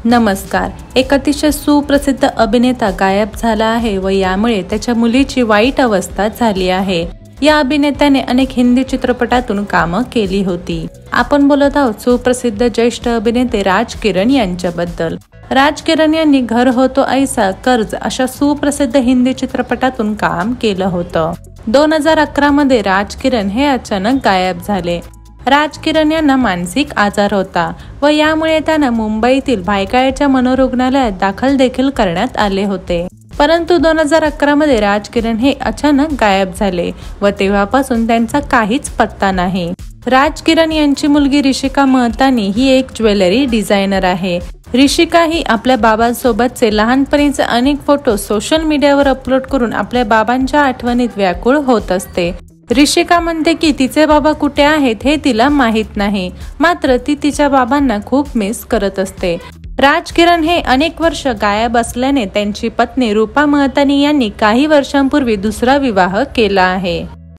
नमस्कार। एक अतिशय सुप्रसिद्ध अभिनेता गायब झाला आहे व यामुळे त्याच्या मुलीची वाईट अवस्था झाली आहे। या अभिनेत्याने अनेक हिंदी चित्रपटातून कामं केली होती। आपण बोलत आहोत सुप्रसिद्ध ज्येष्ठ अभिनेते राज किरण यांच्याबद्दल। राज किरण यांनी घर हो तो ऐसा, कर्ज अशा सुप्रसिद्ध हिंदी चित्रपटातून काम केलं होतं। 2011 मध्ये राज किरण हे अचानक गायब झाले। राज किरण यांना मानसिक आजार होता व यामुळे त्यांना मुंबईतील भायखळ्याच्या मनोरुग्णालयात दाखल देखील करण्यात आले होते। परंतु 2011 मध्ये राज किरण हे अचानक गायब झाले व तेव्हापासून त्यांचा काहीच पत्ता नाही। राज किरण यांची मुलगी ऋषिका महतानी ही एक ज्वेलरी डिझायनर आहे। ऋषिका ही आपल्या बाबांसोबतचे लहानपणीचे अनेक फोटो सोशल मीडियावर अपलोड करून आपल्या बाबांच्या आठवणीत व्याकुळ होत असते। ऋषिका म्हणते की तिचे बाबा कुठे आहेत हे तिला माहित नाही, मात्र ती तिच्या बाबांना खूप मिस करत असते। राज किरण हे अनेक वर्ष गायब असल्याने त्यांची पत्नी रूपा महतानी यांनी काही वर्षांपूर्वी दुसरा विवाह केला आहे।